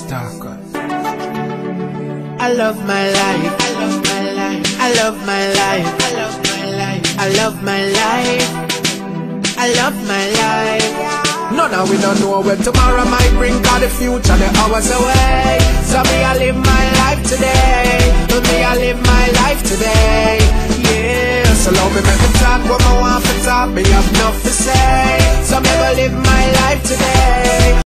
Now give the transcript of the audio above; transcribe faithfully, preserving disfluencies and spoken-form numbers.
talker. I love my life, I love my life, I love my life, I love my life, I love my life, I love my life. None of we don't know where tomorrow might bring, cause the future the hours away. So me I live my life today, me I live my life today. Yeah, so love me make me talk what I want to talk, me have enough